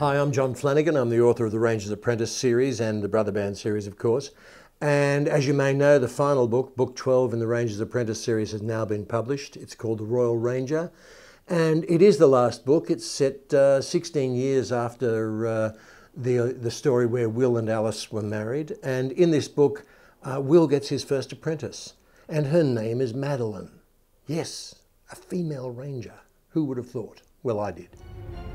Hi, I'm John Flanagan. I'm the author of the Ranger's Apprentice series and the Brother Band series, of course. And as you may know, the final book, Book 12 in the Ranger's Apprentice series, has now been published. It's called The Royal Ranger. And it is the last book. It's set 16 years after the story where Will and Alice were married. And in this book, Will gets his first apprentice. And her name is Madeline. Yes, a female ranger. Who would have thought? Well, I did.